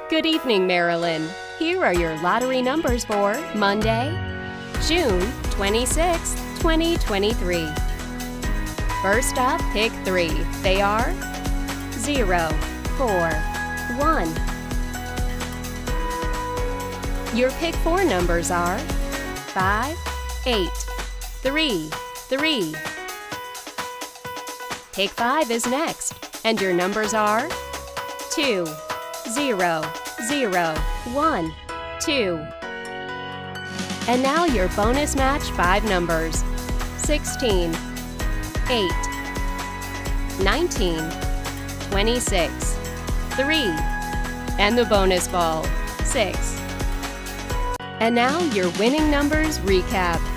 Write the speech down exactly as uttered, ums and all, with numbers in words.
Good evening, Maryland. Here are your lottery numbers for Monday, June twenty-sixth, twenty twenty-three. First up, pick three. They are zero, four, one. Your pick four numbers are five, eight, three, three. Pick five is next, and your numbers are two, zero, zero, one, two. And now your bonus match five numbers: sixteen, eight, nineteen, twenty-six, three, and the bonus ball, six. And now your winning numbers recap.